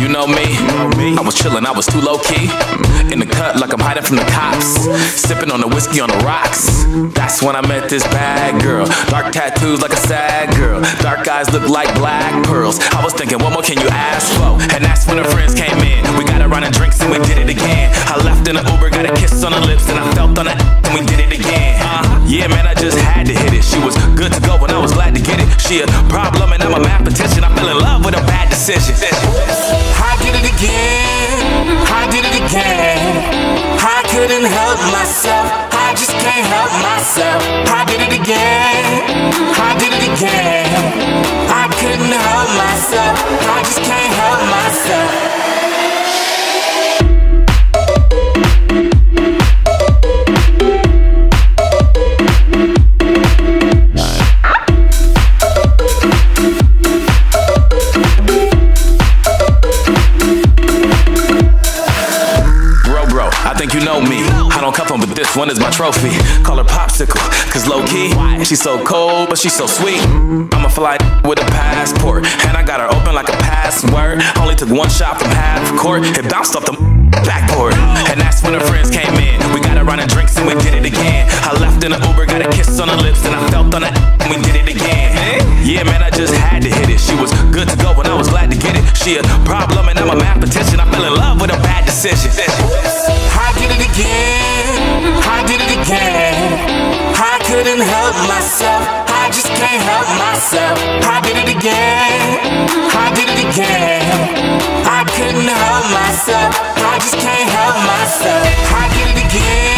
you know me. I was chillin', I was too low-key. In the cut like I'm hiding from the cops. Sipping on the whiskey on the rocks. That's when I met this bad girl. Dark tattoos like a sad girl. Dark eyes look like black pearls. I was thinking, what more can you ask for? And that's when her friends came in. We got a round of drinks and we did it again. I left in an Uber, got a kiss on the lips, and I felt on it and we did it again. Yeah, man, I just had to hit it. She was good to go and I was glad to get it. She a problem and I'm a mathematician. I fell in love with a bad decision. I did it again, I did it again. I couldn't help myself, I just can't help myself. I did it again, I did it again. I couldn't help myself, I just can't help myself. I think you know me. I don't cuff 'em, but this one is my trophy. Call her Popsicle, cause low-key she's so cold, but she's so sweet. I'm a fly with a passport, and I got her open like a password. Only took one shot from half court, it bounced off the backboard. And that's when her friends came in. We got a round of drinks and we did it again. I left in an Uber, got a kiss on the lips, and I felt on it and we did it again. Yeah, man, I just had to hit it. She was good to go and I was glad to get it. She a problem and I'm a mathematician. I fell in love with a bad decision. I did it again, I did it again. I couldn't help myself, I just can't help myself. I did it again, I did it again. I couldn't help myself, I just can't help myself. I did it again.